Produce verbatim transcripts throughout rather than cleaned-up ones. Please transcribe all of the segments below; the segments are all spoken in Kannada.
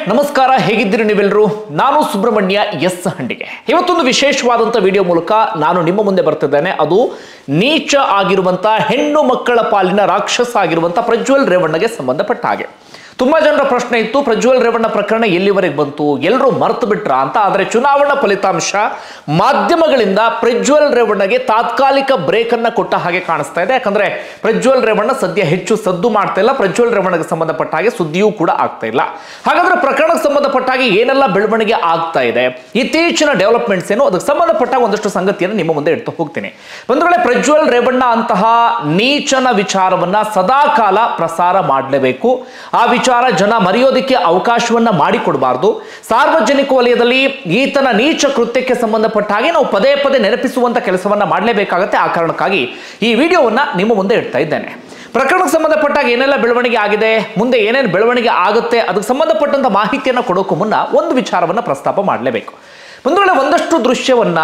ನಮಸ್ಕಾರ, ಹೇಗಿದ್ದೀರಿ ನೀವೆಲ್ಲರೂ? ನಾನು ಸುಬ್ರಹ್ಮಣ್ಯ ಎಸ್ ಹಂಡಿಗೆ. ಇವತ್ತೊಂದು ವಿಶೇಷವಾದಂಥ ವಿಡಿಯೋ ಮೂಲಕ ನಾನು ನಿಮ್ಮ ಮುಂದೆ ಬರ್ತಿದ್ದೇನೆ. ಅದು ನೀಚ ಆಗಿರುವಂಥ ಹೆಣ್ಣು ಮಕ್ಕಳ ಪಾಲಿನ ರಾಕ್ಷಸ ಆಗಿರುವಂಥ ಪ್ರಜ್ವಲ್ ರೇವಣ್ಣಗೆ ಸಂಬಂಧಪಟ್ಟ ಹಾಗೆ ತುಂಬಾ ಜನರ ಪ್ರಶ್ನೆ ಇತ್ತು, ಪ್ರಜ್ವಲ್ ರೇವಣ್ಣ ಪ್ರಕರಣ ಎಲ್ಲಿವರೆಗೆ ಬಂತು, ಎಲ್ಲರೂ ಮರ್ತು ಬಿಟ್ರ ಅಂತ. ಆದರೆ ಚುನಾವಣಾ ಫಲಿತಾಂಶ ಮಾಧ್ಯಮಗಳಿಂದ ಪ್ರಜ್ವಲ್ ರೇವಣ್ಣಗೆ ತಾತ್ಕಾಲಿಕ ಬ್ರೇಕ್ ಅನ್ನ ಕೊಟ್ಟ ಹಾಗೆ ಕಾಣಿಸ್ತಾ ಇದೆ. ಯಾಕಂದ್ರೆ ಪ್ರಜ್ವಲ್ ರೇವಣ್ಣ ಸದ್ಯ ಹೆಚ್ಚು ಸದ್ದು ಮಾಡ್ತಾ ಇಲ್ಲ, ಪ್ರಜ್ವಲ್ ರೇವಣ್ಣಗೆ ಸಂಬಂಧಪಟ್ಟ ಹಾಗೆ ಸುದ್ದಿಯೂ ಕೂಡ ಆಗ್ತಾ ಇಲ್ಲ. ಹಾಗಾದ್ರೆ ಪ್ರಕರಣಕ್ಕೆ ಸಂಬಂಧಪಟ್ಟ ಹಾಗೆ ಏನೆಲ್ಲ ಬೆಳವಣಿಗೆ ಆಗ್ತಾ ಇದೆ, ಇತ್ತೀಚಿನ ಡೆವಲಪ್ಮೆಂಟ್ಸ್ ಏನು, ಅದಕ್ಕೆ ಸಂಬಂಧಪಟ್ಟ ಒಂದಷ್ಟು ಸಂಗತಿಯನ್ನು ನಿಮ್ಮ ಮುಂದೆ ಇಡ್ತಾ ಹೋಗ್ತೀನಿ. ಒಂದು ವೇಳೆ ಪ್ರಜ್ವಲ್ ರೇವಣ್ಣ ಅಂತಹ ನೀಚನ ವಿಚಾರವನ್ನ ಸದಾಕಾಲ ಪ್ರಸಾರ ಮಾಡಲೇಬೇಕು. ಆ ವಿಚಾರ ಜನ ಮರೆಯೋದಕ್ಕೆ ಅವಕಾಶವನ್ನ ಮಾಡಿಕೊಡಬಾರದು. ಸಾರ್ವಜನಿಕ ವಲಯದಲ್ಲಿ ಈತನ ನೀಚ ಕೃತ್ಯಕ್ಕೆ ಸಂಬಂಧಪಟ್ಟ ಹಾಗೆ ನಾವು ಪದೇ ಪದೇ ನೆನಪಿಸುವಂತ ಕೆಲಸವನ್ನ ಮಾಡಲೇಬೇಕಾಗತ್ತೆ. ಆ ಕಾರಣಕ್ಕಾಗಿ ಈ ವಿಡಿಯೋವನ್ನ ನಿಮ್ಮ ಮುಂದೆ ಇಡ್ತಾ ಇದ್ದೇನೆ. ಪ್ರಕರಣಕ್ಕೆ ಸಂಬಂಧಪಟ್ಟಾಗ ಏನೆಲ್ಲ ಬೆಳವಣಿಗೆ ಆಗಿದೆ, ಮುಂದೆ ಏನೇನು ಬೆಳವಣಿಗೆ ಆಗುತ್ತೆ, ಅದಕ್ಕೆ ಸಂಬಂಧಪಟ್ಟಂತ ಮಾಹಿತಿಯನ್ನು ಕೊಡೋಕ್ಕೂ ಮುನ್ನ ಒಂದು ವಿಚಾರವನ್ನ ಪ್ರಸ್ತಾಪ ಮಾಡಲೇಬೇಕು. ಒಂದು ವೇಳೆ ಒಂದಷ್ಟು ದೃಶ್ಯವನ್ನ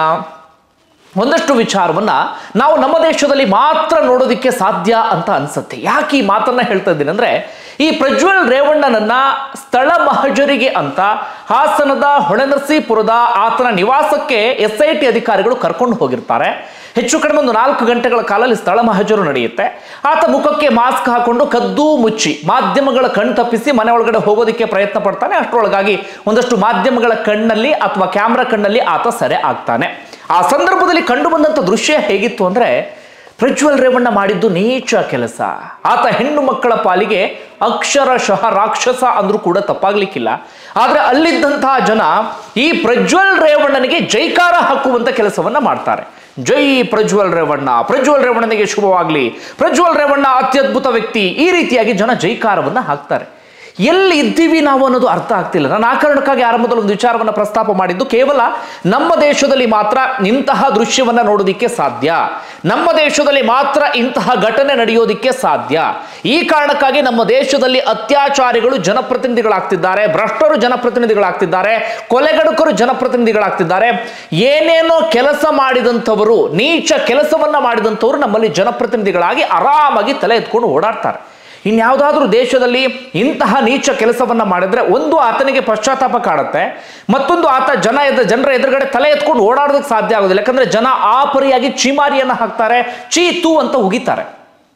ಒಂದಷ್ಟು ವಿಚಾರವನ್ನ ನಾವು ನಮ್ಮ ದೇಶದಲ್ಲಿ ಮಾತ್ರ ನೋಡೋದಕ್ಕೆ ಸಾಧ್ಯ ಅಂತ ಅನ್ಸುತ್ತೆ. ಯಾಕೆ ಈ ಮಾತನ್ನ ಹೇಳ್ತಾ ಇದ್ದೀನಿ ಅಂದ್ರೆ, ಈ ಪ್ರಜ್ವಲ್ ರೇವಣ್ಣನನ್ನ ಸ್ಥಳ ಮಹಜರಿಗೆ ಅಂತ ಹಾಸನದ ಹೊಳೆನರಸೀಪುರದ ಆತನ ನಿವಾಸಕ್ಕೆ ಎಸ್ ಐ ಟಿ ಅಧಿಕಾರಿಗಳು ಕರ್ಕೊಂಡು ಹೋಗಿರ್ತಾರೆ. ಹೆಚ್ಚು ಕಡಿಮೆ ಒಂದು ನಾಲ್ಕು ಗಂಟೆಗಳ ಕಾಲದಲ್ಲಿ ಸ್ಥಳ ಮಹಜರು ನಡೆಯುತ್ತೆ. ಆತ ಮುಖಕ್ಕೆ ಮಾಸ್ಕ್ ಹಾಕೊಂಡು ಕದ್ದು ಮುಚ್ಚಿ ಮಾಧ್ಯಮಗಳ ಕಣ್ ತಪ್ಪಿಸಿ ಮನೆ ಒಳಗಡೆ ಹೋಗೋದಕ್ಕೆ ಪ್ರಯತ್ನ ಪಡ್ತಾನೆ. ಅಷ್ಟರೊಳಗಾಗಿ ಒಂದಷ್ಟು ಮಾಧ್ಯಮಗಳ ಕಣ್ಣಲ್ಲಿ ಅಥವಾ ಕ್ಯಾಮ್ರಾ ಕಣ್ಣಲ್ಲಿ ಆತ ಸೆರೆ ಆಗ್ತಾನೆ. ಆ ಸಂದರ್ಭದಲ್ಲಿ ಕಂಡು ಬಂದಂಥ ದೃಶ್ಯ ಹೇಗಿತ್ತು ಅಂದ್ರೆ, ಪ್ರಜ್ವಲ್ ರೇವಣ್ಣ ಮಾಡಿದ್ದು ನೀಚ ಕೆಲಸ. ಆತ ಹೆಣ್ಣು ಮಕ್ಕಳ ಪಾಲಿಗೆ ಅಕ್ಷರಶಃ ರಾಕ್ಷಸ ಅಂದ್ರೂ ಕೂಡ ತಪ್ಪಾಗ್ಲಿಕ್ಕಿಲ್ಲ. ಆದ್ರೆ ಅಲ್ಲಿದ್ದಂತಹ ಜನ ಈ ಪ್ರಜ್ವಲ್ ರೇವಣ್ಣನಿಗೆ ಜೈಕಾರ ಹಾಕುವಂತ ಕೆಲಸವನ್ನ ಮಾಡ್ತಾರೆ. ಜೈ ಪ್ರಜ್ವಲ್ ರೇವಣ್ಣ, ಪ್ರಜ್ವಲ್ ರೇವಣ್ಣನಿಗೆ ಶುಭವಾಗ್ಲಿ, ಪ್ರಜ್ವಲ್ ರೇವಣ್ಣ ಅತ್ಯದ್ಭುತ ವ್ಯಕ್ತಿ, ಈ ರೀತಿಯಾಗಿ ಜನ ಜೈಕಾರವನ್ನ ಹಾಕ್ತಾರೆ. ಎಲ್ಲಿ ಇದ್ದೀವಿ ನಾವು ಅನ್ನೋದು ಅರ್ಥ ಆಗ್ತಿಲ್ಲ. ನಾನು ಆ ಕಾರಣಕ್ಕಾಗಿ ಆರಂಭದಲ್ಲಿ ಒಂದು ವಿಚಾರವನ್ನು ಪ್ರಸ್ತಾಪ ಮಾಡಿದ್ದು, ಕೇವಲ ನಮ್ಮ ದೇಶದಲ್ಲಿ ಮಾತ್ರ ಇಂತಹ ದೃಶ್ಯವನ್ನ ನೋಡೋದಿಕ್ಕೆ ಸಾಧ್ಯ, ನಮ್ಮ ದೇಶದಲ್ಲಿ ಮಾತ್ರ ಇಂತಹ ಘಟನೆ ನಡೆಯೋದಿಕ್ಕೆ ಸಾಧ್ಯ. ಈ ಕಾರಣಕ್ಕಾಗಿ ನಮ್ಮ ದೇಶದಲ್ಲಿ ಅತ್ಯಾಚಾರಿಗಳು ಜನಪ್ರತಿನಿಧಿಗಳಾಗ್ತಿದ್ದಾರೆ, ಭ್ರಷ್ಟರು ಜನಪ್ರತಿನಿಧಿಗಳಾಗ್ತಿದ್ದಾರೆ, ಕೊಲೆಗಡುಕರು ಜನಪ್ರತಿನಿಧಿಗಳಾಗ್ತಿದ್ದಾರೆ. ಏನೇನೋ ಕೆಲಸ ಮಾಡಿದಂಥವರು, ನೀಚ ಕೆಲಸವನ್ನ ಮಾಡಿದಂಥವರು ನಮ್ಮಲ್ಲಿ ಜನಪ್ರತಿನಿಧಿಗಳಾಗಿ ಆರಾಮಾಗಿ ತಲೆ ಎತ್ಕೊಂಡು ಓಡಾಡ್ತಾರೆ. ಇನ್ಯಾವುದಾದ್ರೂ ದೇಶದಲ್ಲಿ ಇಂತಹ ನೀಚ ಕೆಲಸವನ್ನ ಮಾಡಿದ್ರೆ ಒಂದು ಆತನಿಗೆ ಪಶ್ಚಾತ್ತಾಪ ಕಾಡುತ್ತೆ, ಮತ್ತೊಂದು ಆತ ಜನ ಎದ ಜನರ ಎದುರುಗಡೆ ತಲೆ ಎತ್ಕೊಂಡು ಓಡಾಡೋದಕ್ಕೆ ಸಾಧ್ಯ ಆಗೋದಿಲ್ಲ. ಯಾಕಂದ್ರೆ ಜನ ಆ ಪರಿಯಾಗಿ ಚೀಮಾರಿಯನ್ನ ಹಾಕ್ತಾರೆ, ಚೀತು ಅಂತ ಉಗಿತಾರೆ.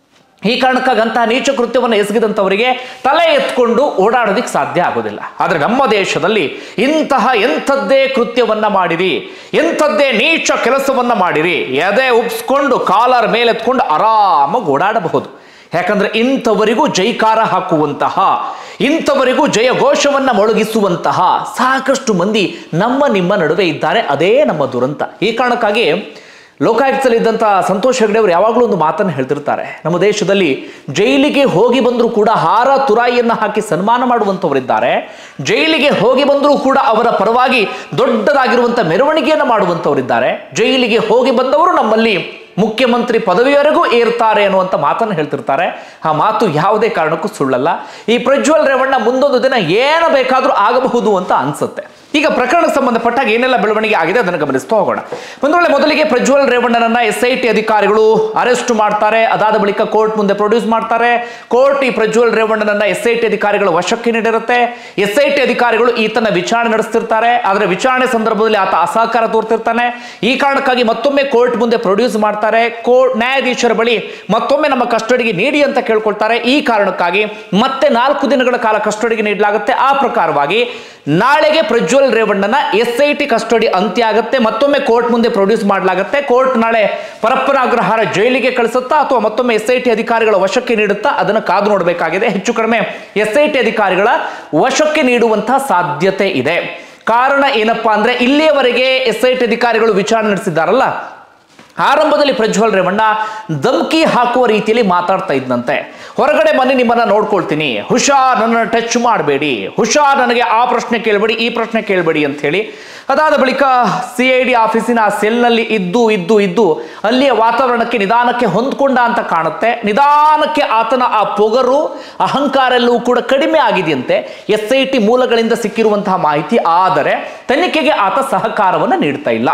ಈ ಕಾರಣಕ್ಕಾಗಿ ಅಂತಹ ನೀಚ ಕೃತ್ಯವನ್ನು ಎಸಗಿದಂಥವರಿಗೆ ತಲೆ ಎತ್ಕೊಂಡು ಓಡಾಡೋದಕ್ಕೆ ಸಾಧ್ಯ ಆಗೋದಿಲ್ಲ. ಆದರೆ ನಮ್ಮ ದೇಶದಲ್ಲಿ ಇಂತಹ ಎಂಥದ್ದೇ ಕೃತ್ಯವನ್ನ ಮಾಡಿರಿ, ಎಂಥದ್ದೇ ನೀಚ ಕೆಲಸವನ್ನ ಮಾಡಿರಿ, ಎದೆ ಉಪ್ಸ್ಕೊಂಡು ಕಾಲರ್ ಮೇಲೆ ಎತ್ಕೊಂಡು ಆರಾಮಾಗಿ ಓಡಾಡಬಹುದು. ಯಾಕಂದ್ರೆ ಇಂಥವರಿಗೂ ಜೈಕಾರ ಹಾಕುವಂತಹ, ಇಂಥವರಿಗೂ ಜಯ ಘೋಷವನ್ನ ಮೊಳಗಿಸುವಂತಹ ಸಾಕಷ್ಟು ಮಂದಿ ನಮ್ಮ ನಿಮ್ಮ ನಡುವೆ ಇದ್ದಾರೆ. ಅದೇ ನಮ್ಮ ದುರಂತ. ಈ ಕಾರಣಕ್ಕಾಗಿ ಲೋಕಾಯುಕ್ತದಲ್ಲಿ ಇದ್ದಂಥ ಸಂತೋಷ್ ಹೆಗ್ಡೆ ಅವರು ಯಾವಾಗಲೂ ಒಂದು ಮಾತನ್ನು ಹೇಳ್ತಿರ್ತಾರೆ, ನಮ್ಮ ದೇಶದಲ್ಲಿ ಜೈಲಿಗೆ ಹೋಗಿ ಬಂದರೂ ಕೂಡ ಹಾರ ತುರಾಯಿಯನ್ನು ಹಾಕಿ ಸನ್ಮಾನ ಮಾಡುವಂಥವರಿದ್ದಾರೆ, ಜೈಲಿಗೆ ಹೋಗಿ ಬಂದರೂ ಕೂಡ ಅವರ ಪರವಾಗಿ ದೊಡ್ಡದಾಗಿರುವಂಥ ಮೆರವಣಿಗೆಯನ್ನು ಮಾಡುವಂಥವರಿದ್ದಾರೆ, ಜೈಲಿಗೆ ಹೋಗಿ ಬಂದವರು ನಮ್ಮಲ್ಲಿ ಮುಖ್ಯಮಂತ್ರಿ ಪದವಿಯವರೆಗೂ ಏರ್ತಾರೆ ಅನ್ನುವಂಥ ಮಾತನ್ನು ಹೇಳ್ತಿರ್ತಾರೆ. ಆ ಮಾತು ಯಾವುದೇ ಕಾರಣಕ್ಕೂ ಸುಳ್ಳಲ್ಲ. ಈ ಪ್ರಜ್ವಲ್ ರೇವಣ್ಣ ಮುಂದೊಂದು ದಿನ ಏನು ಬೇಕಾದರೂ ಆಗಬಹುದು ಅಂತ ಅನ್ಸುತ್ತೆ. ಈಗ ಪ್ರಕರಣಕ್ಕೆ ಸಂಬಂಧಪಟ್ಟಾಗ ಏನೆಲ್ಲ ಬೆಳವಣಿಗೆ ಆಗಿದೆ ಅದನ್ನು ಗಮನಿಸ್ತಾ ಹೋಗೋಣ. ಒಂದು ವೇಳೆ ಮೊದಲಿಗೆ ಪ್ರಜ್ವಲ್ ರೇವಣ್ಣನನ್ನ ಎಸ್ ಐ ಟಿ ಅಧಿಕಾರಿಗಳು ಅರೆಸ್ಟ್ ಮಾಡ್ತಾರೆ. ಅದಾದ ಬಳಿಕ ಕೋರ್ಟ್ ಮುಂದೆ ಪ್ರೊಡ್ಯೂಸ್ ಮಾಡ್ತಾರೆ. ಕೋರ್ಟ್ ಈ ಪ್ರಜ್ವಲ್ ರೇವಣ್ಣನನ್ನ ಎಸ್ ಐ ಟಿ ಅಧಿಕಾರಿಗಳ ವಶಕ್ಕೆ ನೀಡಿರುತ್ತೆ. ಎಸ್ ಐ ಟಿ ಅಧಿಕಾರಿಗಳು ಈತನ ವಿಚಾರಣೆ ನಡೆಸ್ತಿರ್ತಾರೆ. ಆದರೆ ವಿಚಾರಣೆ ಸಂದರ್ಭದಲ್ಲಿ ಆತ ಅಸಹಕಾರ ತೋರ್ತಿರ್ತಾನೆ. ಈ ಕಾರಣಕ್ಕಾಗಿ ಮತ್ತೊಮ್ಮೆ ಕೋರ್ಟ್ ಮುಂದೆ ಪ್ರೊಡ್ಯೂಸ್ ಮಾಡ್ತಾರೆ. ಕೋರ್ಟ್ ನ್ಯಾಯಾಧೀಶರ ಬಳಿ ಮತ್ತೊಮ್ಮೆ ನಮ್ಮ ಕಸ್ಟಡಿಗೆ ನೀಡಿ ಅಂತ ಕೇಳ್ಕೊಳ್ತಾರೆ. ಈ ಕಾರಣಕ್ಕಾಗಿ ಮತ್ತೆ ನಾಲ್ಕು ದಿನಗಳ ಕಾಲ ಕಸ್ಟಡಿಗೆ ನೀಡಲಾಗುತ್ತೆ. ಆ ಪ್ರಕಾರವಾಗಿ ನಾಳೆಗೆ ಪ್ರಜ್ವಲ್ ರೇವಣ್ಣನ ಎಸ್ ಐ ಟಿ ಕಸ್ಟಡಿ ಅಂತ್ಯ ಆಗುತ್ತೆ. ಮತ್ತೊಮ್ಮೆ ಕೋರ್ಟ್ ಮುಂದೆ ಪ್ರೊಡ್ಯೂಸ್ ಮಾಡಲಾಗುತ್ತೆ. ಕೋರ್ಟ್ ನಾಳೆ ಪರಪ್ಪನ ಅಗ್ರಹಾರ ಜೈಲಿಗೆ ಕಳಿಸುತ್ತಾ ಅಥವಾ ಮತ್ತೊಮ್ಮೆ ಎಸ್ ಐ ಟಿ ಅಧಿಕಾರಿಗಳ ವಶಕ್ಕೆ ನೀಡುತ್ತಾ ಅದನ್ನು ಕಾದು ನೋಡಬೇಕಾಗಿದೆ. ಹೆಚ್ಚು ಕಡಿಮೆ ಎಸ್ ಐ ಟಿ ಅಧಿಕಾರಿಗಳ ವಶಕ್ಕೆ ನೀಡುವಂತಹ ಸಾಧ್ಯತೆ ಇದೆ. ಕಾರಣ ಏನಪ್ಪಾ ಅಂದ್ರೆ, ಇಲ್ಲಿಯವರೆಗೆ ಎಸ್ ಐ ಟಿ ಅಧಿಕಾರಿಗಳು ವಿಚಾರಣೆ ನಡೆಸಿದ್ದಾರಲ್ಲ, ಆರಂಭದಲ್ಲಿ ಪ್ರಜ್ವಲ್ ರೇವಣ್ಣ ಧಮಕಿ ಹಾಕುವ ರೀತಿಯಲ್ಲಿ ಮಾತಾಡ್ತಾ ಇದ್ದಂತೆ. ಹೊರಗಡೆ ಬನ್ನಿ, ನಿಮ್ಮನ್ನ ನೋಡ್ಕೊಳ್ತೀನಿ, ಹುಷಾರ್, ನನ್ನ ಟಚ್ ಮಾಡಬೇಡಿ, ಹುಷಾರ್, ನನಗೆ ಆ ಪ್ರಶ್ನೆ ಕೇಳಬೇಡಿ, ಈ ಪ್ರಶ್ನೆ ಕೇಳಬೇಡಿ ಅಂತ ಹೇಳಿ. ಅದಾದ ಬಳಿಕ ಸಿ ಐ ಡಿ ಆಫೀಸಿನ ಸೆಲ್ನಲ್ಲಿ ಇದ್ದು ಇದ್ದು ಇದ್ದು ಅಲ್ಲಿಯ ವಾತಾವರಣಕ್ಕೆ ನಿಧಾನಕ್ಕೆ ಹೊಂದ್ಕೊಂಡ ಅಂತ ಕಾಣುತ್ತೆ. ನಿಧಾನಕ್ಕೆ ಆತನ ಆ ಪೊಗರು, ಅಹಂಕಾರ ಎಲ್ಲವೂ ಕೂಡ ಕಡಿಮೆ ಆಗಿದೆಯಂತೆ, ಎಸ್ ಐ ಟಿ ಮೂಲಗಳಿಂದ ಸಿಕ್ಕಿರುವಂತಹ ಮಾಹಿತಿ. ಆದರೆ ತನಿಖೆಗೆ ಆತ ಸಹಕಾರವನ್ನು ನೀಡ್ತಾ ಇಲ್ಲ.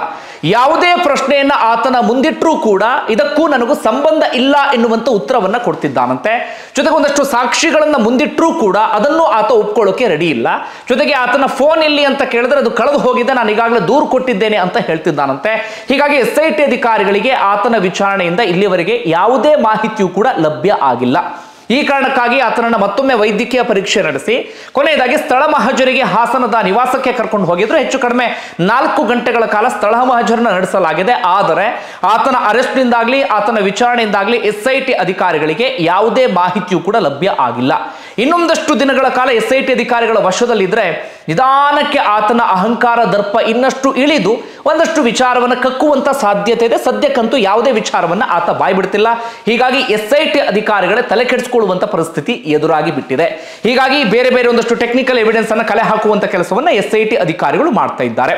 ಯಾವುದೇ ಪ್ರಶ್ನೆಯನ್ನ ಆತನ ಮುಂದಿಟ್ಟರೂ ಕೂಡ ಇದಕ್ಕೂ ನನಗೂ ಸಂಬಂಧ ಇಲ್ಲ ಎನ್ನುವಂತ ಉತ್ತರವನ್ನ ಕೊಡ್ತಿದ್ದಾನಂತೆ. ಜೊತೆಗೆ ಒಂದಷ್ಟು ಸಾಕ್ಷಿಗಳನ್ನ ಮುಂದಿಟ್ಟರೂ ಕೂಡ ಅದನ್ನು ಆತ ಒಪ್ಕೊಳ್ಳೋಕೆ ರೆಡಿ ಇಲ್ಲ. ಜೊತೆಗೆ ಆತನ ಫೋನ್ ಎಲ್ಲಿ ಅಂತ ಕೇಳಿದ್ರೆ ಅದು ಕಳೆದು ಹೋಗಿದೆ, ನಾನು ಈಗಾಗಲೇ ದೂರು ಕೊಟ್ಟಿದ್ದೇನೆ ಅಂತ ಹೇಳ್ತಿದ್ದಾನಂತೆ. ಹೀಗಾಗಿ ಎಸ್ ಐ ಟಿ ಅಧಿಕಾರಿಗಳಿಗೆ ಆತನ ವಿಚಾರಣೆಯಿಂದ ಇಲ್ಲಿವರೆಗೆ ಯಾವುದೇ ಮಾಹಿತಿಯೂ ಕೂಡ ಲಭ್ಯ ಆಗಿಲ್ಲ. ಈ ಕಾರಣಕ್ಕಾಗಿ ಆತನನ್ನು ಮತ್ತೊಮ್ಮೆ ವೈದ್ಯಕೀಯ ಪರೀಕ್ಷೆ ನಡೆಸಿ ಕೊನೆಯದಾಗಿ ಸ್ಥಳ ಮಹಜರಿಗೆ ಹಾಸನದ ನಿವಾಸಕ್ಕೆ ಕರ್ಕೊಂಡು ಹೋಗಿದ್ರು. ಹೆಚ್ಚು ಕಡಿಮೆ ನಾಲ್ಕು ಗಂಟೆಗಳ ಕಾಲ ಸ್ಥಳ ಮಹಜರನ್ನು ನಡೆಸಲಾಗಿದೆ. ಆದರೆ ಆತನ ಅರೆಸ್ಟ್ನಿಂದಾಗ್ಲಿ ಆತನ ವಿಚಾರಣೆಯಿಂದಾಗ್ಲಿ ಎಸ್ ಐ ಟಿ ಅಧಿಕಾರಿಗಳಿಗೆ ಯಾವುದೇ ಮಾಹಿತಿಯೂ ಕೂಡ ಲಭ್ಯ ಆಗಿಲ್ಲ. ಇನ್ನೊಂದಷ್ಟು ದಿನಗಳ ಕಾಲ ಎಸ್ ಐ ಟಿ ಅಧಿಕಾರಿಗಳ ವಶದಲ್ಲಿದ್ರೆ ನಿಧಾನಕ್ಕೆ ಆತನ ಅಹಂಕಾರ ದರ್ಪ ಇನ್ನಷ್ಟು ಇಳಿದು ಒಂದಷ್ಟು ವಿಚಾರವನ್ನು ಕಕ್ಕುವಂತ ಸಾಧ್ಯತೆ ಇದೆ. ಸದ್ಯಕ್ಕಂತೂ ಯಾವುದೇ ವಿಚಾರವನ್ನ ಆತ ಬಾಯ್ಬಿಡ್ತಿಲ್ಲ. ಹೀಗಾಗಿ ಎಸ್ ಐ ಟಿ ಅಧಿಕಾರಿಗಳೇ ತಲೆ ಕೆಡಿಸಿಕೊಳ್ಳುವಂತ ಪರಿಸ್ಥಿತಿ ಎದುರಾಗಿ ಬಿಟ್ಟಿದೆ. ಹೀಗಾಗಿ ಬೇರೆ ಬೇರೆ ಒಂದಷ್ಟು ಟೆಕ್ನಿಕಲ್ ಎವಿಡೆನ್ಸ್ ಅನ್ನು ಕಲೆ ಹಾಕುವಂತ ಕೆಲಸವನ್ನ ಎಸ್ ಐ ಟಿ ಅಧಿಕಾರಿಗಳು ಮಾಡ್ತಾ ಇದ್ದಾರೆ.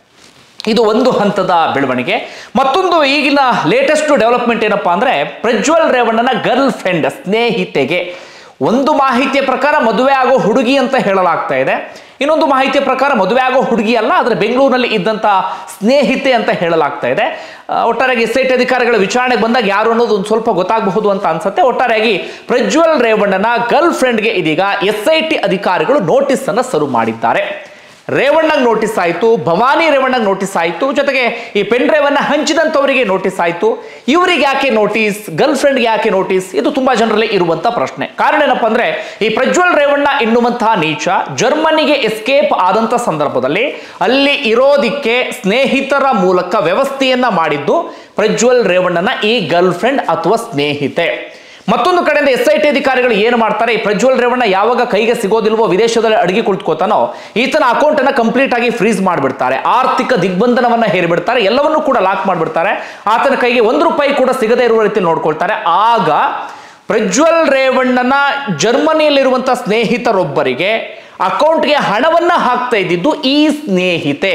ಇದು ಒಂದು ಹಂತದ ಬೆಳವಣಿಗೆ. ಮತ್ತೊಂದು ಈಗಿನ ಲೇಟೆಸ್ಟ್ ಡೆವಲಪ್ಮೆಂಟ್ ಏನಪ್ಪಾ ಅಂದ್ರೆ ಪ್ರಜ್ವಲ್ ರೇವಣ್ಣನ ಗರ್ಲ್ ಫ್ರೆಂಡ್ ಸ್ನೇಹಿತೆಗೆ ಒಂದು ಮಾಹಿತಿಯ ಪ್ರಕಾರ ಮದುವೆ ಆಗೋ ಹುಡುಗಿ ಅಂತ ಹೇಳಲಾಗ್ತಾ ಇದೆ. ಇನ್ನೊಂದು ಮಾಹಿತಿಯ ಪ್ರಕಾರ ಮದುವೆ ಆಗೋ ಹುಡುಗಿ ಅಲ್ಲ, ಆದರೆ ಬೆಂಗಳೂರಿನಲ್ಲಿ ಇದ್ದಂಥ ಸ್ನೇಹಿತೆ ಅಂತ ಹೇಳಲಾಗ್ತಾ ಇದೆ. ಒಟ್ಟಾರೆಯಾಗಿ ಎಸ್ ಐ ಟಿ ಅಧಿಕಾರಿಗಳ ವಿಚಾರಣೆಗೆ ಬಂದಾಗ ಯಾರು ಅನ್ನೋದು ಒಂದು ಸ್ವಲ್ಪ ಗೊತ್ತಾಗಬಹುದು ಅಂತ ಅನ್ಸುತ್ತೆ. ಒಟ್ಟಾರೆಯಾಗಿ ಪ್ರಜ್ವಲ್ ರೇವಣ್ಣನ ಗರ್ಲ್ ಫ್ರೆಂಡ್ಗೆ ಇದೀಗ ಎಸ್ ಐ ಟಿ ಅಧಿಕಾರಿಗಳು ನೋಟಿಸ್ ಅನ್ನು ಸರ್ವ್ ಮಾಡಿದ್ದಾರೆ. ರೇವಣ್ಣಗೆ ನೋಟಿಸ್ ಆಯಿತು, ಭವಾನಿ ರೇವಣ್ಣಗೆ ನೋಟಿಸ್ ಆಯಿತು, ಜೊತೆಗೆ ಈ ಪೆನ್ ಡ್ರೈವ್ ಅನ್ನ ಹಂಚಿದಂಥವರಿಗೆ ನೋಟಿಸ್ ಆಯಿತು. ಇವರಿಗೆ ಯಾಕೆ ನೋಟಿಸ್, ಗರ್ಲ್ ಫ್ರೆಂಡ್ಗೆ ಯಾಕೆ ನೋಟಿಸ್? ಇದು ತುಂಬಾ ಜನರಲ್ಲಿ ಇರುವಂತ ಪ್ರಶ್ನೆ. ಕಾರಣ ಏನಪ್ಪಾ ಅಂದ್ರೆ ಈ ಪ್ರಜ್ವಲ್ ರೇವಣ್ಣ ಎನ್ನುವಂತಹ ನೀಚ ಜರ್ಮನಿಗೆ ಎಸ್ಕೇಪ್ ಆದಂತ ಸಂದರ್ಭದಲ್ಲಿ ಅಲ್ಲಿ ಇರೋದಿಕ್ಕೆ ಸ್ನೇಹಿತರ ಮೂಲಕ ವ್ಯವಸ್ಥೆಯನ್ನ ಮಾಡಿದ್ದು ಪ್ರಜ್ವಲ್ ರೇವಣ್ಣನ ಈ ಗರ್ಲ್ ಫ್ರೆಂಡ್ ಅಥವಾ ಸ್ನೇಹಿತೆ. ಮತ್ತೊಂದು ಕಡೆಯಿಂದ ಎಸ್ ಐ ಟಿ ಅಧಿಕಾರಿಗಳು ಏನು ಮಾಡ್ತಾರೆ, ಈ ಪ್ರಜ್ವಲ್ ರೇವಣ್ಣ ಯಾವಾಗ ಕೈಗೆ ಸಿಗೋದಿಲ್ವೋ ವಿದೇಶದಲ್ಲಿ ಅಡಗಿ ಕುಳಿತುಕೋತಾನೋ ಈತನ ಅಕೌಂಟ್ ಅನ್ನ ಕಂಪ್ಲೀಟ್ ಆಗಿ ಫ್ರೀಸ್ ಮಾಡಿಬಿಡ್ತಾರೆ, ಆರ್ಥಿಕ ದಿಗ್ಬಂಧನವನ್ನ ಹೇರಿಬಿಡ್ತಾರೆ, ಎಲ್ಲವನ್ನೂ ಕೂಡ ಲಾಕ್ ಮಾಡಿಬಿಡ್ತಾರೆ. ಆತನ ಕೈಗೆ ಒಂದು ರೂಪಾಯಿ ಕೂಡ ಸಿಗದೇ ಇರುವ ರೀತಿ ನೋಡ್ಕೊಳ್ತಾರೆ. ಆಗ ಪ್ರಜ್ವಲ್ ರೇವಣ್ಣನ ಜರ್ಮನಿಯಲ್ಲಿರುವಂತಹ ಸ್ನೇಹಿತರೊಬ್ಬರಿಗೆ ಅಕೌಂಟ್ಗೆ ಹಣವನ್ನ ಹಾಕ್ತಾ ಇದ್ದಿದ್ದು ಈ ಸ್ನೇಹಿತೆ.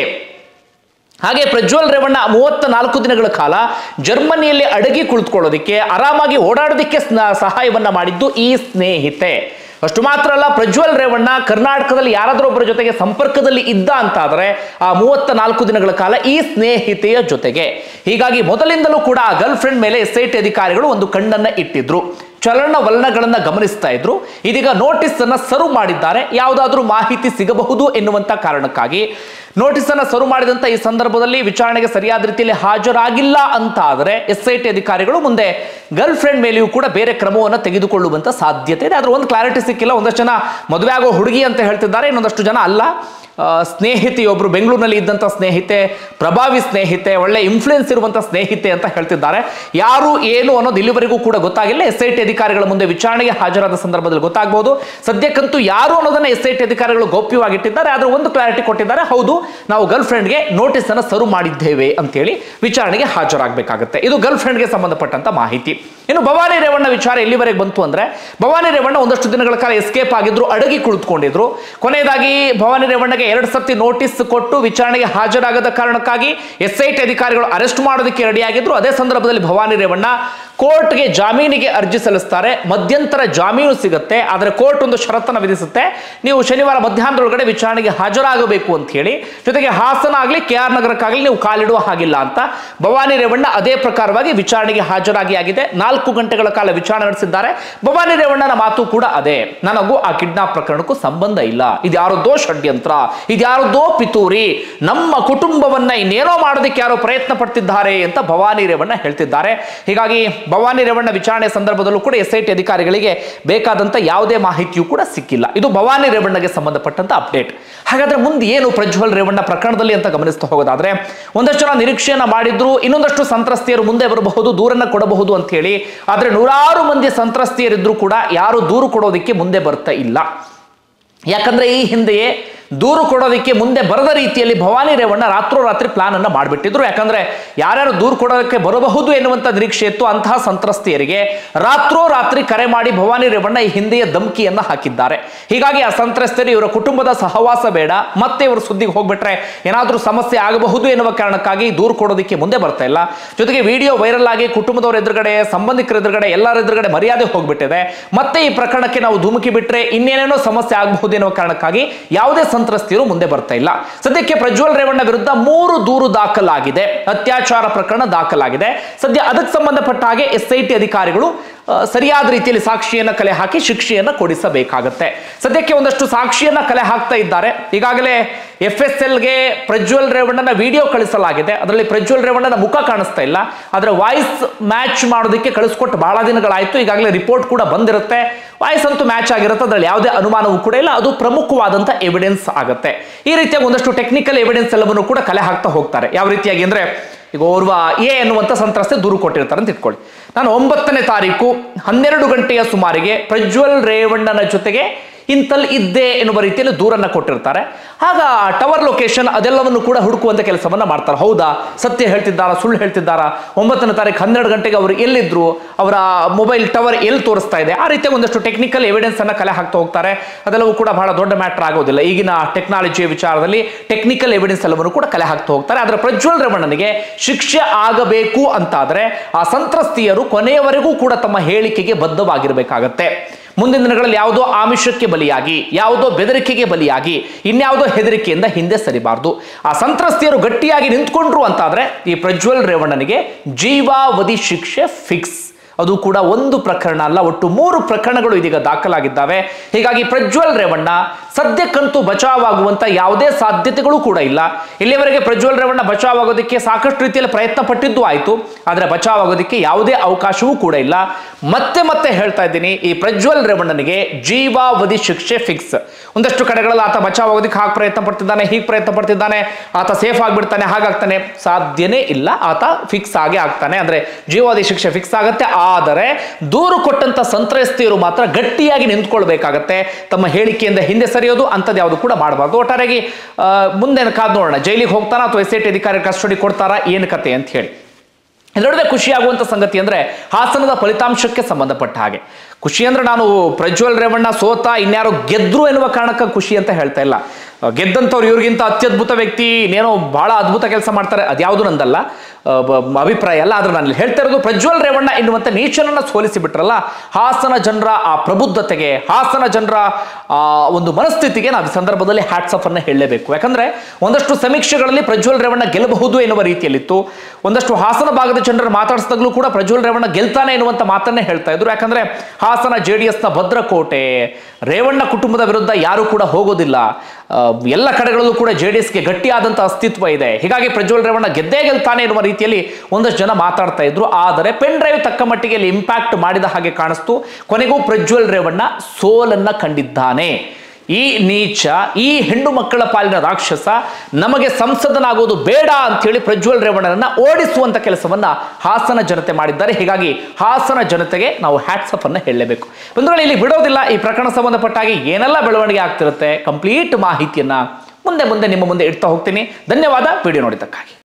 ಹಾಗೆ ಪ್ರಜ್ವಲ್ ರೇವಣ್ಣ ಮೂವತ್ತ ನಾಲ್ಕು ದಿನಗಳ ಕಾಲ ಜರ್ಮನಿಯಲ್ಲಿ ಅಡಗಿ ಕುಳಿತುಕೊಳ್ಳೋದಕ್ಕೆ ಆರಾಮಾಗಿ ಓಡಾಡೋದಕ್ಕೆ ಸಹಾಯವನ್ನ ಮಾಡಿದ್ದು ಈ ಸ್ನೇಹಿತೆ. ಅಷ್ಟು ಮಾತ್ರ ಅಲ್ಲ, ಪ್ರಜ್ವಲ್ ರೇವಣ್ಣ ಕರ್ನಾಟಕದಲ್ಲಿ ಯಾರಾದರೂ ಒಬ್ಬರ ಜೊತೆಗೆ ಸಂಪರ್ಕದಲ್ಲಿ ಇದ್ದ ಅಂತಾದರೆ ಆ ಮೂವತ್ತ ನಾಲ್ಕು ದಿನಗಳ ಕಾಲ ಈ ಸ್ನೇಹಿತೆಯ ಜೊತೆಗೆ. ಹೀಗಾಗಿ ಮೊದಲಿಂದಲೂ ಕೂಡ ಆ ಗರ್ಲ್ ಫ್ರೆಂಡ್ ಮೇಲೆ ಎಸ್ ಐ ಟಿ ಅಧಿಕಾರಿಗಳು ಒಂದು ಕಣ್ಣನ್ನ ಇಟ್ಟಿದ್ರು, ಚಲನವಲನಗಳನ್ನ ಗಮನಿಸ್ತಾ ಇದ್ರು. ಇದೀಗ ನೋಟಿಸ್ ಅನ್ನ ಸರ್ವ್ ಮಾಡಿದ್ದಾರೆ. ಯಾವುದಾದ್ರೂ ಮಾಹಿತಿ ಸಿಗಬಹುದು ಎನ್ನುವಂತ ಕಾರಣಕ್ಕಾಗಿ ನೋಟಿಸ್ ಅನ್ನ ಸರ್ವ್ ಮಾಡಿದಂತ ಈ ಸಂದರ್ಭದಲ್ಲಿ ವಿಚಾರಣೆಗೆ ಸರಿಯಾದ ರೀತಿಯಲ್ಲಿ ಹಾಜರಾಗಿಲ್ಲ ಅಂತ ಆದರೆ ಎಸ್ ಐ ಟಿ ಅಧಿಕಾರಿಗಳು ಮುಂದೆ ಗರ್ಲ್ ಫ್ರೆಂಡ್ ಮೇಲೆಯೂ ಕೂಡ ಬೇರೆ ಕ್ರಮವನ್ನು ತೆಗೆದುಕೊಳ್ಳುವಂತ ಸಾಧ್ಯತೆ ಇದೆ. ಆದ್ರೆ ಒಂದು ಕ್ಲಾರಿಟಿ ಸಿಕ್ಕಿಲ್ಲ. ಒಂದಷ್ಟು ಜನ ಮದುವೆ ಆಗೋ ಹುಡುಗಿ ಅಂತ ಹೇಳ್ತಿದ್ದಾರೆ, ಇನ್ನೊಂದಷ್ಟು ಜನ ಅಲ್ಲ, ಸ್ನೇಹಿತೆಯೊಬ್ಬರು ಬೆಂಗಳೂರಿನಲ್ಲಿ ಇದ್ದಂಥ ಸ್ನೇಹಿತೆ, ಪ್ರಭಾವಿ ಸ್ನೇಹಿತೆ, ಒಳ್ಳೆ ಇನ್ಫ್ಲೂಯೆನ್ಸ್ ಇರುವಂಥ ಸ್ನೇಹಿತೆ ಅಂತ ಹೇಳ್ತಿದ್ದಾರೆ. ಯಾರು ಏನು ಅನ್ನೋದು ಇಲ್ಲಿವರೆಗೂ ಕೂಡ ಗೊತ್ತಾಗಿಲ್ಲ. ಎಸ್ ಐ ಟಿ ಅಧಿಕಾರಿಗಳ ಮುಂದೆ ವಿಚಾರಣೆಗೆ ಹಾಜರಾದ ಸಂದರ್ಭದಲ್ಲಿ ಗೊತ್ತಾಗಬಹುದು. ಸದ್ಯಕ್ಕಂತೂ ಯಾರು ಅನ್ನೋದನ್ನ ಎಸ್ ಐ ಟಿ ಅಧಿಕಾರಿಗಳು ಗೌಪ್ಯವಾಗಿಟ್ಟಿದ್ದಾರೆ. ಆದ್ರೆ ಒಂದು ಕ್ಲಾರಿಟಿ ಕೊಟ್ಟಿದ್ದಾರೆ, ಹೌದು ನಾವು ಗರ್ಲ್ ಫ್ರೆಂಡ್ಗೆ ನೋಟಿಸ್ ಅನ್ನು ಸರ್ವ್ ಮಾಡಿದ್ದೇವೆ ಅಂತೇಳಿ ವಿಚಾರಣೆಗೆ ಹಾಜರಾಗಬೇಕಾಗುತ್ತೆ. ಇದು ಗರ್ಲ್ ಫ್ರೆಂಡ್ಗೆ ಸಂಬಂಧಪಟ್ಟಂತ ಮಾಹಿತಿ. ಇನ್ನು ಭವಾನಿ ರೇವಣ್ಣ ವಿಚಾರ ಎಲ್ಲಿವರೆಗೆ ಬಂತು ಅಂದ್ರೆ ಭವಾನಿ ರೇವಣ್ಣ ಒಂದಷ್ಟು ದಿನಗಳ ಕಾಲ ಎಸ್ಕೇಪ್ ಆಗಿದ್ರು, ಅಡಗಿ ಕುಳಿತುಕೊಂಡಿದ್ರು. ಕೊನೆಯದಾಗಿ ಭವಾನಿ ರೇವಣ್ಣಗೆ ಎರಡು ಸರ್ತಿ ನೋಟಿಸ್ ಕೊಟ್ಟು ವಿಚಾರಣೆಗೆ ಹಾಜರಾಗದ ಕಾರಣಕ್ಕಾಗಿ ಎಸ್ ಐ ಟಿ ಅಧಿಕಾರಿಗಳು ಅರೆಸ್ಟ್ ಮಾಡೋದಕ್ಕೆ ರೆಡಿಯಾಗಿದ್ರು. ಅದೇ ಸಂದರ್ಭದಲ್ಲಿ ಭವಾನಿ ರೇವಣ್ಣ ಕೋರ್ಟ್ಗೆ ಜಾಮೀನಿಗೆ ಅರ್ಜಿ ಸಲ್ಲಿಸ್ತಾರೆ. ಮಧ್ಯಂತರ ಜಾಮೀನು ಸಿಗುತ್ತೆ, ಆದರೆ ಕೋರ್ಟ್ ಒಂದು ಷರತ್ತನ್ನು ವಿಧಿಸುತ್ತೆ, ನೀವು ಶನಿವಾರ ಮಧ್ಯಾಹ್ನದೊಳಗಡೆ ವಿಚಾರಣೆಗೆ ಹಾಜರಾಗಬೇಕು ಅಂತ ಹೇಳಿ. ಜೊತೆಗೆ ಹಾಸನ ಆಗಲಿ ಕೆ ಆರ್ ನಗರಕ್ಕಾಗಲಿ ನೀವು ಕಾಲಿಡುವ ಹಾಗಿಲ್ಲ ಅಂತ ಭವಾನಿ ರೇವಣ್ಣ ಅದೇ ಪ್ರಕಾರವಾಗಿ ವಿಚಾರಣೆಗೆ ಹಾಜರಾಗಿ ಆಗಿದೆ. ನಾಲ್ಕು ಗಂಟೆಗಳ ಕಾಲ ವಿಚಾರಣೆ ನಡೆಸಿದ್ದಾರೆ. ಭವಾನಿ ರೇವಣ್ಣನ ಮಾತು ಕೂಡ ಅದೇ, ನನಗೂ ಆ ಕಿಡ್ನಾಪ್ ಪ್ರಕರಣಕ್ಕೂ ಸಂಬಂಧ ಇಲ್ಲ, ಇದು ಯಾರದ್ದೋ ಷಡ್ಯಂತ್ರ, ಇದು ಯಾರದ್ದೋ ಪಿತೂರಿ, ನಮ್ಮ ಕುಟುಂಬವನ್ನ ಇನ್ನೇನೋ ಮಾಡೋದಕ್ಕೆ ಯಾರೋ ಪ್ರಯತ್ನ ಪಡ್ತಿದ್ದಾರೆ ಅಂತ ಭವಾನಿ ರೇವಣ್ಣ ಹೇಳ್ತಿದ್ದಾರೆ. ಹೀಗಾಗಿ ಭವಾನಿ ರೇವಣ್ಣ ವಿಚಾರಣೆ ಸಂದರ್ಭದಲ್ಲೂ ಕೂಡ ಎಸ್ ಐ ಟಿ ಅಧಿಕಾರಿಗಳಿಗೆ ಬೇಕಾದಂತ ಯಾವುದೇ ಮಾಹಿತಿಯೂ ಕೂಡ ಸಿಕ್ಕಿಲ್ಲ. ಇದು ಭವಾನಿ ರೇವಣ್ಣಗೆ ಸಂಬಂಧಪಟ್ಟಂತ ಅಪ್ಡೇಟ್. ಹಾಗಾದ್ರೆ ಮುಂದೆ ಏನು ಪ್ರಜ್ವಲ್ ರೇವಣ್ಣ ಪ್ರಕರಣದಲ್ಲಿ ಅಂತ ಗಮನಿಸ್ತಾ ಹೋಗೋದಾದ್ರೆ ಒಂದಷ್ಟು ಜನ ನಿರೀಕ್ಷೆಯನ್ನ ಮಾಡಿದ್ರು, ಇನ್ನೊಂದಷ್ಟು ಸಂತ್ರಸ್ತೆಯರು ಮುಂದೆ ಬರಬಹುದು, ದೂರನ್ನ ಕೊಡಬಹುದು ಅಂತ ಹೇಳಿ. ಆದ್ರೆ ನೂರಾರು ಮಂದಿ ಸಂತ್ರಸ್ತೆಯರಿದ್ರು ಕೂಡ ಯಾರು ದೂರು ಕೊಡೋದಕ್ಕೆ ಮುಂದೆ ಬರ್ತಾ ಇಲ್ಲ. ಯಾಕಂದ್ರೆ ಈ ಹಿಂದೆಯೇ ದೂರು ಕೊಡೋದಕ್ಕೆ ಮುಂದೆ ಬರದ ರೀತಿಯಲ್ಲಿ ಭವಾನಿ ರೇವಣ್ಣ ರಾತ್ರೋರಾತ್ರಿ ಪ್ಲಾನ್ ಅನ್ನ ಮಾಡಿಬಿಟ್ಟಿದ್ರು. ಯಾಕಂದ್ರೆ ಯಾರ್ಯಾರು ದೂರು ಕೊಡೋದಕ್ಕೆ ಬರಬಹುದು ಎನ್ನುವಂತ ನಿರೀಕ್ಷೆ ಇತ್ತು ಅಂತಹ ಸಂತ್ರಸ್ತೆಯರಿಗೆ ರಾತ್ರೋರಾತ್ರಿ ಕರೆ ಮಾಡಿ ಭವಾನಿ ರೇವಣ್ಣ ಈ ಹಿಂದೆಯ ಧಮಕಿಯನ್ನ ಹಾಕಿದ್ದಾರೆ. ಹೀಗಾಗಿ ಆ ಸಂತ್ರಸ್ತೆಯರು ಇವರ ಕುಟುಂಬದ ಸಹವಾಸ ಬೇಡ, ಮತ್ತೆ ಇವರು ಸುದ್ದಿಗೆ ಹೋಗ್ಬಿಟ್ರೆ ಏನಾದ್ರೂ ಸಮಸ್ಯೆ ಆಗಬಹುದು ಎನ್ನುವ ಕಾರಣಕ್ಕಾಗಿ ದೂರು ಕೊಡೋದಕ್ಕೆ ಮುಂದೆ ಬರ್ತಾ ಇಲ್ಲ. ಜೊತೆಗೆ ವಿಡಿಯೋ ವೈರಲ್ ಆಗಿ ಕುಟುಂಬದವರ ಎದುರುಗಡೆ, ಸಂಬಂಧಿಕರ ಎದುರುಗಡೆ, ಎಲ್ಲರ ಎದುರುಗಡೆ ಮರ್ಯಾದೆ ಹೋಗ್ಬಿಟ್ಟಿದೆ. ಮತ್ತೆ ಈ ಪ್ರಕರಣಕ್ಕೆ ನಾವು ಧುಮುಕಿ ಬಿಟ್ರೆ ಇನ್ನೇನೇನೋ ಸಮಸ್ಯೆ ಆಗಬಹುದು ಎನ್ನುವ ಕಾರಣಕ್ಕಾಗಿ ಯಾವುದೇ ಸಂತ್ರಸ್ತೆಯರು ಮುಂದೆ ಬರ್ತಾ ಇಲ್ಲ. ಸದ್ಯಕ್ಕೆ ಪ್ರಜ್ವಲ್ ರೇವಣ್ಣ ವಿರುದ್ಧ ಮೂರು ದೂರು ದಾಖಲಾಗಿದೆ, ಅತ್ಯಾಚಾರ ಪ್ರಕರಣ ದಾಖಲಾಗಿದೆ. ಸದ್ಯ ಅದಕ್ಕೆ ಸಂಬಂಧಪಟ್ಟ ಹಾಗೆ ಎಸ್ ಐ ಟಿ ಅಧಿಕಾರಿಗಳು ಸರಿಯಾದ ರೀತಿಯಲ್ಲಿ ಸಾಕ್ಷಿಯನ್ನ ಕಲೆ ಹಾಕಿ ಶಿಕ್ಷೆಯನ್ನ ಕೊಡಿಸಬೇಕಾಗತ್ತೆ. ಸದ್ಯಕ್ಕೆ ಒಂದಷ್ಟು ಸಾಕ್ಷಿಯನ್ನ ಕಲೆ ಹಾಕ್ತಾ ಇದ್ದಾರೆ. ಈಗಾಗಲೇ ಎಫ್ ಎಸ್ ಎಲ್ಗೆ ಪ್ರಜ್ವಲ್ ರೇವಣ್ಣನ ವಿಡಿಯೋ ಕಳಿಸಲಾಗಿದೆ. ಅದರಲ್ಲಿ ಪ್ರಜ್ವಲ್ ರೇವಣ್ಣನ ಮುಖ ಕಾಣಿಸ್ತಾ ಇಲ್ಲ, ಆದರೆ ವಾಯ್ಸ್ ಮ್ಯಾಚ್ ಮಾಡೋದಕ್ಕೆ ಕಳಿಸ್ಕೊಟ್ಟು ಬಹಳ ದಿನಗಳಾಯ್ತು. ಈಗಾಗಲೇ ರಿಪೋರ್ಟ್ ಕೂಡ ಬಂದಿರುತ್ತೆ, ವಾಯ್ಸ್ ಅಂತೂ ಮ್ಯಾಚ್ ಆಗಿರುತ್ತೆ, ಅದರಲ್ಲಿ ಯಾವುದೇ ಅನುಮಾನವೂ ಕೂಡ ಇಲ್ಲ. ಅದು ಪ್ರಮುಖವಾದಂಥ ಎವಿಡೆನ್ಸ್ ಆಗುತ್ತೆ. ಈ ರೀತಿಯಾಗಿ ಒಂದಷ್ಟು ಟೆಕ್ನಿಕಲ್ ಎವಿಡೆನ್ಸ್ ಎಲ್ಲವನ್ನು ಕೂಡ ಕಲೆ ಹಾಕ್ತಾ ಹೋಗ್ತಾರೆ. ಯಾವ ರೀತಿಯಾಗಿ ಅಂದ್ರೆ, ಈಗ ಓರ್ವ ಎ ಎನ್ನುವಂಥ ಸಂತ್ರಸ್ತೆ ದೂರು ಕೊಟ್ಟಿರ್ತಾರೆ ಅಂತ ಇಟ್ಕೊಳ್ಳಿ. ನಾನು ಒಂಬತ್ತನೇ ತಾರೀಕು ಹನ್ನೆರಡು ಗಂಟೆಯ ಸುಮಾರಿಗೆ ಪ್ರಜ್ವಲ್ ರೇವಣ್ಣನ ಜೊತೆಗೆ ಇಂತಲ್ಲಿ ಇದ್ದೆ ಎನ್ನುವ ರೀತಿಯಲ್ಲಿ ದೂರನ್ನ ಕೊಟ್ಟಿರ್ತಾರೆ. ಆಗ ಟವರ್ ಲೊಕೇಶನ್ ಅದೆಲ್ಲವನ್ನು ಕೂಡ ಹುಡುಕುವಂತ ಕೆಲಸವನ್ನ ಮಾಡ್ತಾರೆ. ಹೌದಾ, ಸತ್ಯ ಹೇಳ್ತಿದ್ದಾರಾ, ಸುಳ್ಳು ಹೇಳ್ತಿದ್ದಾರಾ, ಒಂಬತ್ತನೇ ತಾರೀಕು ಹನ್ನೆರಡು ಗಂಟೆಗೆ ಅವರು ಎಲ್ಲಿದ್ರು, ಅವರ ಮೊಬೈಲ್ ಟವರ್ ಎಲ್ಲಿ ತೋರಿಸ್ತಾ ಇದೆ, ಆ ರೀತಿಯ ಒಂದಷ್ಟು ಟೆಕ್ನಿಕಲ್ ಎವಿಡೆನ್ಸ್ ಅನ್ನ ಕಲೆ ಹಾಕ್ತಾ ಹೋಗ್ತಾರೆ. ಅದೆಲ್ಲವೂ ಕೂಡ ಬಹಳ ದೊಡ್ಡ ಮ್ಯಾಟರ್ ಆಗೋದಿಲ್ಲ. ಈಗಿನ ಟೆಕ್ನಾಲಜಿಯ ವಿಚಾರದಲ್ಲಿ ಟೆಕ್ನಿಕಲ್ ಎವಿಡೆನ್ಸ್ ಎಲ್ಲವನ್ನು ಕೂಡ ಕಲೆ ಹಾಕ್ತಾ ಹೋಗ್ತಾರೆ. ಆದರೆ ಪ್ರಜ್ವಲ್ ರೇವಣ್ಣನಿಗೆ ಶಿಕ್ಷೆ ಆಗಬೇಕು ಅಂತಾದ್ರೆ ಆ ಸಂತ್ರಸ್ತೆಯರು ಕೊನೆಯವರೆಗೂ ಕೂಡ ತಮ್ಮ ಹೇಳಿಕೆಗೆ ಬದ್ಧವಾಗಿರಬೇಕಾಗತ್ತೆ. ಮುಂದಿನ ದಿನಗಳಲ್ಲಿ ಯಾವುದೋ ಆಮಿಷಕ್ಕೆ ಬಲಿಯಾಗಿ, ಯಾವುದೋ ಬೆದರಿಕೆಗೆ ಬಲಿಯಾಗಿ, ಇನ್ಯಾವುದೋ ಹೆದರಿಕೆಯಿಂದ ಹಿಂದೆ ಸರಿಬಾರದು. ಆ ಸಂತ್ರಸ್ತೆಯರು ಗಟ್ಟಿಯಾಗಿ ನಿಂತ್ಕೊಂಡ್ರು ಅಂತಾದ್ರೆ ಈ ಪ್ರಜ್ವಲ್ ರೇವಣ್ಣನಿಗೆ ಜೀವಾವಧಿ ಶಿಕ್ಷೆ ಫಿಕ್ಸ್. ಅದು ಕೂಡ ಒಂದು ಪ್ರಕರಣ ಅಲ್ಲ, ಒಟ್ಟು ಮೂರು ಪ್ರಕರಣಗಳು ಇದೀಗ ದಾಖಲಾಗಿದ್ದಾವೆ. ಹೀಗಾಗಿ ಪ್ರಜ್ವಲ್ ರೇವಣ್ಣ ಸದ್ಯಕ್ಕಂತೂ ಬಚಾವಾಗುವಂತ ಯಾವುದೇ ಸಾಧ್ಯತೆಗಳು ಕೂಡ ಇಲ್ಲ. ಇಲ್ಲಿವರೆಗೆ ಪ್ರಜ್ವಲ್ ರೇವಣ್ಣ ಬಚಾವಾಗೋದಕ್ಕೆ ಸಾಕಷ್ಟು ರೀತಿಯಲ್ಲಿ ಪ್ರಯತ್ನ ಪಟ್ಟಿದ್ದು ಆಯಿತು, ಆದರೆ ಬಚಾವಾಗೋದಕ್ಕೆ ಯಾವುದೇ ಅವಕಾಶವೂ ಕೂಡ ಇಲ್ಲ. ಮತ್ತೆ ಮತ್ತೆ ಹೇಳ್ತಾ ಇದ್ದೀನಿ, ಈ ಪ್ರಜ್ವಲ್ ರೇವಣ್ಣನಿಗೆ ಜೀವಾವಧಿ ಶಿಕ್ಷೆ ಫಿಕ್ಸ್. ಒಂದಷ್ಟು ಕಡೆಗಳಲ್ಲಿ ಆತ ಬಚಾವಾಗೋದಕ್ಕೆ ಹಾಗೆ ಪ್ರಯತ್ನ ಪಡ್ತಿದ್ದಾನೆ, ಹೀಗೆ ಪ್ರಯತ್ನ ಪಡ್ತಿದ್ದಾನೆ, ಆತ ಸೇಫ್ ಆಗಿಬಿಡ್ತಾನೆ, ಹಾಗಾಗ್ತಾನೆ, ಸಾಧ್ಯನೇ ಇಲ್ಲ. ಆತ ಫಿಕ್ಸ್ ಆಗೇ ಆಗ್ತಾನೆ, ಅಂದ್ರೆ ಜೀವಾವಧಿ ಶಿಕ್ಷೆ ಫಿಕ್ಸ್ ಆಗುತ್ತೆ. ಆದರೆ ದೂರು ಕೊಟ್ಟಂತ ಸಂತ್ರಸ್ತೆಯರು ಮಾತ್ರ ಗಟ್ಟಿಯಾಗಿ ನಿಂತ್ಕೊಳ್ಬೇಕಾಗತ್ತೆ. ತಮ್ಮ ಹೇಳಿಕೆಯಿಂದ ಹಿಂದೆ ಸರಿಯೋದು ಅಂಥದ್ದು ಯಾವುದು ಕೂಡ ಮಾಡಬಾರ್ದು. ಒಟ್ಟಾರೆಯಾಗಿ ಮುಂದೆ ಕಾದ್ ನೋಡೋಣ, ಜೈಲಿಗೆ ಹೋಗ್ತಾರಾ ಅಥವಾ ಎಸ್ ಐ ಟಿ ಅಧಿಕಾರಿ ಕಸ್ಟಡಿ ಕೊಡ್ತಾರಾ, ಏನು ಕತೆ ಅಂತ ಹೇಳಿ. ಇದರೊಡನೆ ಖುಷಿಯಾಗುವಂಥ ಸಂಗತಿ ಅಂದರೆ ಹಾಸನದ ಫಲಿತಾಂಶಕ್ಕೆ ಸಂಬಂಧಪಟ್ಟ ಹಾಗೆ ಖುಷಿ ಅಂದ್ರೆ ನಾನು ಪ್ರಜ್ವಲ್ ರೇವಣ್ಣ ಸೋತ ಇನ್ಯಾರೋ ಗೆದ್ರು ಎನ್ನುವ ಕಾರಣಕ್ಕೆ ಖುಷಿ ಅಂತ ಹೇಳ್ತಾ ಇಲ್ಲ. ಗೆದ್ದಂಥವ್ರು ಇವ್ರಿಗಿಂತ ಅತ್ಯದ್ಭುತ ವ್ಯಕ್ತಿ, ಇನ್ನೇನೋ ಬಹಳ ಅದ್ಭುತ ಕೆಲಸ ಮಾಡ್ತಾರೆ, ಅದ್ಯಾವುದು ನಂದಲ್ಲ, ಅಭಿಪ್ರಾಯ ಅಲ್ಲ. ಆದ್ರೆ ನಾನು ಹೇಳ್ತಾ ಇರೋದು ಪ್ರಜ್ವಲ್ ರೇವಣ್ಣ ಎನ್ನುವಂಥ ನೀಚನನ್ನ ಸೋಲಿಸಿ ಬಿಟ್ರಲ್ಲ, ಹಾಸನ ಜನರ ಆ ಪ್ರಬುದ್ಧತೆಗೆ, ಹಾಸನ ಜನರ ಆ ಒಂದು ಮನಸ್ಥಿತಿಗೆ ನಾವು ಈ ಸಂದರ್ಭದಲ್ಲಿ ಹ್ಯಾಟ್ಸ್ ಆಫ್ ಅನ್ನ ಹೇಳಲೇಬೇಕು. ಯಾಕಂದ್ರೆ ಒಂದಷ್ಟು ಸಮೀಕ್ಷೆಗಳಲ್ಲಿ ಪ್ರಜ್ವಲ್ ರೇವಣ್ಣ ಗೆಲ್ಲಬಹುದು ಎನ್ನುವ ರೀತಿಯಲ್ಲಿತ್ತು. ಒಂದಷ್ಟು ಹಾಸನ ಭಾಗದ ಜನರು ಮಾತಾಡಿಸಿದಾಗಲೂ ಕೂಡ ಪ್ರಜ್ವಲ್ ರೇವಣ್ಣ ಗೆಲ್ತಾನೆ ಎನ್ನುವಂಥ ಮಾತನ್ನೇ ಹೇಳ್ತಾ ಇದ್ರು. ಯಾಕಂದ್ರೆ ಹಾಸನ ಜೆ ಡಿ ಎಸ್ನ ಭದ್ರಕೋಟೆ, ರೇವಣ್ಣ ಕುಟುಂಬದ ವಿರುದ್ಧ ಯಾರು ಕೂಡ ಹೋಗೋದಿಲ್ಲ, ಎಲ್ಲ ಕಡೆಗಳಲ್ಲೂ ಕೂಡ ಜೆ ಡಿ ಎಸ್ಗೆ ಗಟ್ಟಿಯಾದಂಥ ಅಸ್ತಿತ್ವ ಇದೆ. ಹೀಗಾಗಿ ಪ್ರಜ್ವಲ್ ರೇವಣ್ಣ ಗೆದ್ದೇ ಗೆಲ್ತಾನೆ ಎನ್ನುವ ರೀತಿಯಲ್ಲಿ ಒಂದಷ್ಟು ಜನ ಮಾತಾಡ್ತಾ ಇದ್ರು. ಆದರೆ ಪೆನ್ ಡ್ರೈವ್ ತಕ್ಕ ಮಟ್ಟಿಗೆ ಇಂಪ್ಯಾಕ್ಟ್ ಮಾಡಿದ ಹಾಗೆ ಕಾಣಿಸ್ತು. ಕೊನೆಗೂ ಪ್ರಜ್ವಲ್ ರೇವಣ್ಣ ಸೋಲನ್ನ ಕಂಡಿದ್ದಾನೆ. ಈ ನೀಚ, ಈ ಹೆಣ್ಣು ಮಕ್ಕಳ ಪಾಲಿನ ರಾಕ್ಷಸ ನಮಗೆ ಸಂಸದನಾಗೋದು ಬೇಡ ಅಂತೇಳಿ ಪ್ರಜ್ವಲ್ ರೇವಣ್ಣನನ್ನ ಓಡಿಸುವಂತ ಕೆಲಸವನ್ನ ಹಾಸನ ಜನತೆ ಮಾಡಿದ್ದಾರೆ. ಹೀಗಾಗಿ ಹಾಸನ ಜನತೆಗೆ ನಾವು ಹ್ಯಾಟ್ಸ್ ಆಫ್ ಅನ್ನ ಹೇಳಲೇಬೇಕು. ಬಂಧುಗಳು, ಇಲ್ಲಿ ಬಿಡೋದಿಲ್ಲ. ಈ ಪ್ರಕರಣ ಸಂಬಂಧಪಟ್ಟ ಹಾಗೆ ಏನೆಲ್ಲ ಬೆಳವಣಿಗೆ ಆಗ್ತಿರುತ್ತೆ, ಕಂಪ್ಲೀಟ್ ಮಾಹಿತಿಯನ್ನ ಮುಂದೆ ಮುಂದೆ ನಿಮ್ಮ ಮುಂದೆ ಇಡ್ತಾ ಹೋಗ್ತೀನಿ. ಧನ್ಯವಾದ ವಿಡಿಯೋ ನೋಡಿದ್ದಕ್ಕಾಗಿ.